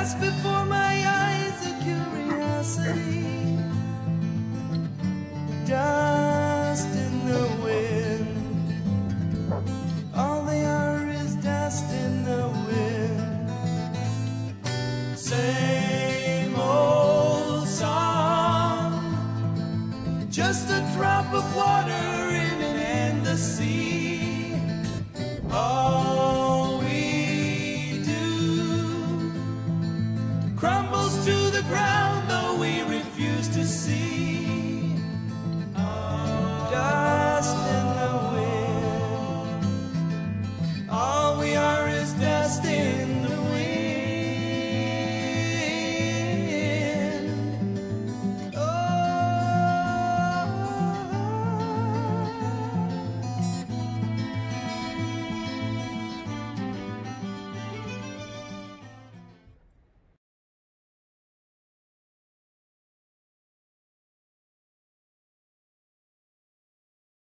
pass before my eyes a curiosity. Dust in the wind, all they are is dust in the wind. Same old song, just a drop of water in an endless sea. All we do crumbles to the ground, though we refuse to see.